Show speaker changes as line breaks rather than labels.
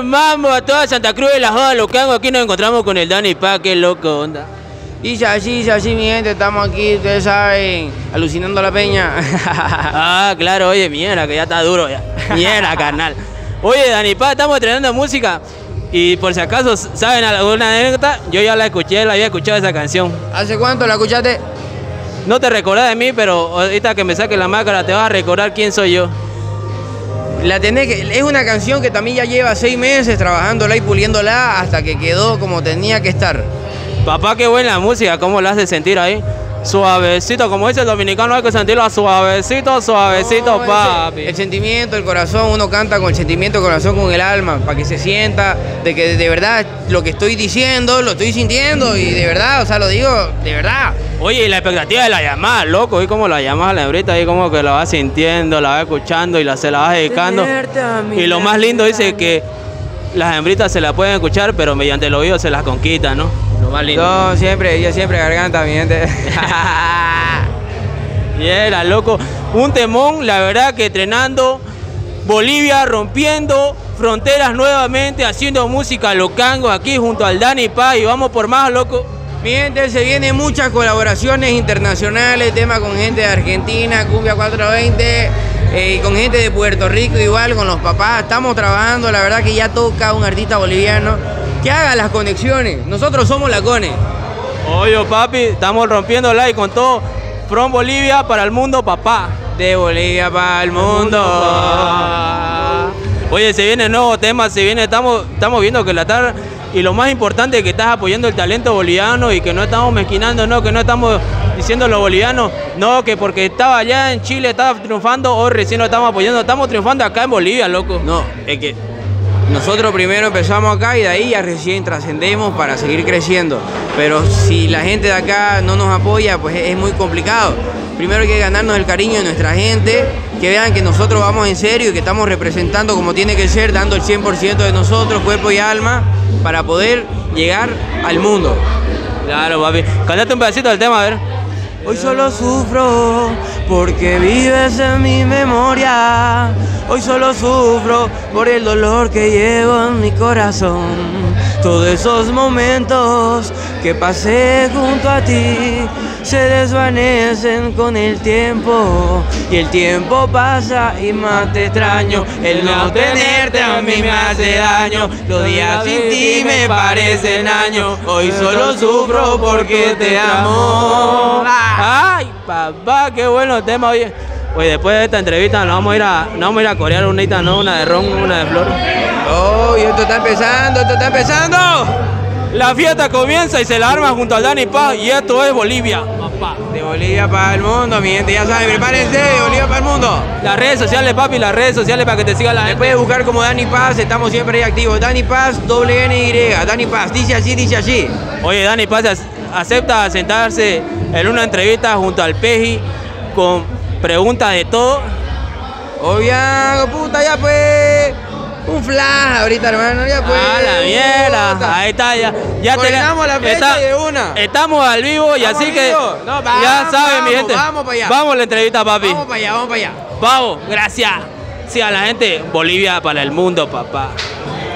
mambo a toda Santa Cruz de la Joda, Locango. Aquí nos encontramos con el Dani Paz, qué loco, onda.
Dice así, mi gente, estamos aquí, ustedes saben, alucinando la peña.
Ah, claro, oye, mierda, que ya está duro ya. Mierda, carnal. Oye, Dani Paz, estamos estrenando música. Y por si acaso saben alguna anécdota, yo ya la escuché, la había escuchado esa canción.
¿Hace cuánto la escuchaste?
No te recordás de mí, pero ahorita que me saque la máscara te vas a recordar quién soy yo.
Es una canción que también ya lleva 6 meses trabajándola y puliéndola hasta que quedó como tenía que estar.
Papá, qué buena música, cómo la hace sentir ahí. Suavecito, como dice el dominicano, hay que sentirlo suavecito, suavecito, no, papi.
El sentimiento, el corazón, uno canta con el sentimiento, el corazón, con el alma, para que se sienta de que de verdad lo que estoy diciendo, lo estoy sintiendo y de verdad, o sea, lo digo de verdad.
Oye, y la expectativa de la llamada, loco, y cómo la llamas a la hembrita, y como que la vas sintiendo, la vas escuchando y se la vas dedicando. Y lo más lindo dice que las hembritas se la pueden escuchar, pero mediante el oído se las conquistan, ¿no? Lo más lindo.
No, yo siempre garganta, mi gente.
Y era, loco, un temón, la verdad que entrenando Bolivia, rompiendo fronteras nuevamente, haciendo música Locango aquí junto al Dani Paz y vamos por más, loco.
Mi gente, se vienen muchas colaboraciones internacionales, temas con gente de Argentina, Cumbia 420, y con gente de Puerto Rico igual, con los papás. Estamos trabajando, la verdad que ya toca un artista boliviano que haga las conexiones. Nosotros somos la Cone.
Oye, papi, estamos rompiéndola y con todo, from Bolivia para el mundo, papá.
De Bolivia para el mundo.
Oye, se viene nuevo tema, estamos viendo que la tarde. Y lo más importante es que estás apoyando el talento boliviano y que no estamos mezquinando, no, que no estamos diciendo los bolivianos, no, que porque estaba allá en Chile, estaba triunfando, hoy recién lo estamos apoyando, estamos triunfando acá en Bolivia, loco.
No, es que nosotros primero empezamos acá y de ahí ya recién trascendemos para seguir creciendo. Pero si la gente de acá no nos apoya, pues es muy complicado. Primero hay que ganarnos el cariño de nuestra gente, que vean que nosotros vamos en serio y que estamos representando como tiene que ser, dando el 100% de nosotros, cuerpo y alma, para poder llegar al mundo.
Claro, papi. Cantate un pedacito del tema, a ver.
Hoy solo sufro porque vives en mi memoria. Hoy solo sufro por el dolor que llevo en mi corazón. Todos esos momentos que pasé junto a ti se desvanecen con el tiempo. Y el tiempo pasa y más te extraño. El no tenerte a mí me hace daño. Los días sin ti me parecen años. Hoy solo sufro porque te amo.
Ay, papá, qué bueno tema, oye. Oye, después de esta entrevista nos vamos a ir a corear una de ron, una de flor.
Oh, y esto está empezando,
La fiesta comienza y se la arma junto al Dani Paz y esto es Bolivia, papá.
De Bolivia para el mundo, mi gente, ya saben, prepárense, de Bolivia para el mundo.
Las redes sociales, papi, las redes sociales para que te siga la gente.
Me puedes buscar como Dani Paz, estamos siempre ahí activos. Dani Paz, WNY, Dani Paz, dice así.
Oye, Dani Paz acepta sentarse en una entrevista junto al Peji con preguntas de todo.
Obvio, puta, ya pues. Un flash ahorita, hermano, ya pues.
Ah, la mierda. Ahí está, ya
coordinamos la fecha y de una.
Estamos al vivo y así que
no,
ya saben, mi gente.
Vamos para allá.
Vamos a la entrevista, papi.
Vamos para allá.
Vamos, gracias. Sí, a la gente, Bolivia para el mundo, papá.